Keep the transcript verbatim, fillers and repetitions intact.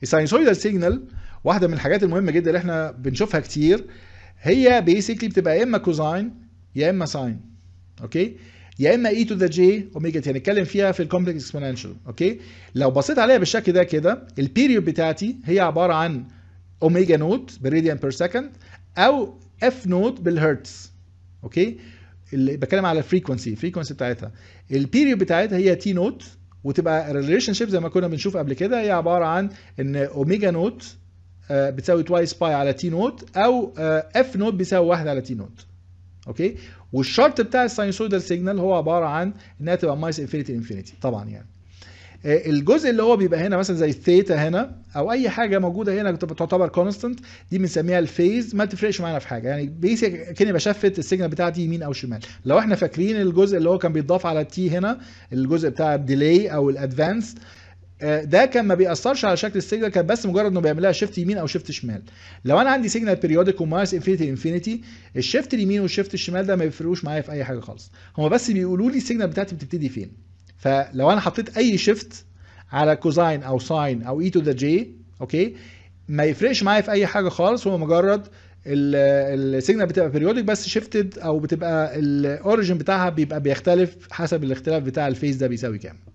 الساينسويدال سيجنال واحده من الحاجات المهمه جدا اللي احنا بنشوفها كتير، هي بيسكلي بتبقى يا اما كوزاين يا اما ساين. اوكي، يا اما اي تو ذا جي اوميجا تي، هنتكلم فيها في الكومبلكس اكسبوننشال. اوكي، لو بصيت عليها بالشكل ده كده، البيريود بتاعتي هي عباره عن اوميجا نوت بالراديان بير سكند او اف نوت بالهرتز. اوكي، اللي بتكلم على الفريكونسي الفريكونسي بتاعتها، البيريود بتاعتها هي تي نوت، وتبقى الريليشن شيب زي ما كنا بنشوف قبل كده هي عباره عن ان اوميجا نوت آه، بتساوي توايس باي على تي نوت، او اف نوت بيساوي واحد على تي نوت. اوكي، والشرط بتاع الساينسويدال سيجنال هو عباره عن انها تبقى ماينس انفينيتي انفينيتي طبعا. يعني آه، الجزء اللي هو بيبقى هنا مثلا زي الثيتا هنا او اي حاجه موجوده هنا تعتبر كونستنت، دي بنسميها الفيز، ما تفرقش معانا في حاجه. يعني بيسك كاني بشفت السيجنال بتاعتي يمين او شمال. لو احنا فاكرين الجزء اللي هو كان بيتضاف على التي هنا، الجزء بتاع الديلي او الادفانس، ده كان ما بيأثرش على شكل السيجنال، كان بس مجرد انه بيعمل لها شيفت يمين او شيفت شمال. لو انا عندي سيجنال بيريودك وماينس انفينيتي انفينيتي، الشيفت اليمين والشيفت الشمال ده ما بيفرقوش معايا في اي حاجه خالص، هما بس بيقولوا لي السيجنال بتاعتي بتبتدي فين. فلو انا حطيت اي شيفت على كوزاين او ساين او اي تو ذا جي، اوكي، ما يفرقش معايا في اي حاجه خالص، هو مجرد السيجنال بتبقى بيريودك بس شيفتد، او بتبقى الاوريجن بتاعها بيبقى بيختلف حسب الاختلاف بتاع الفيز ده بيساوي كام.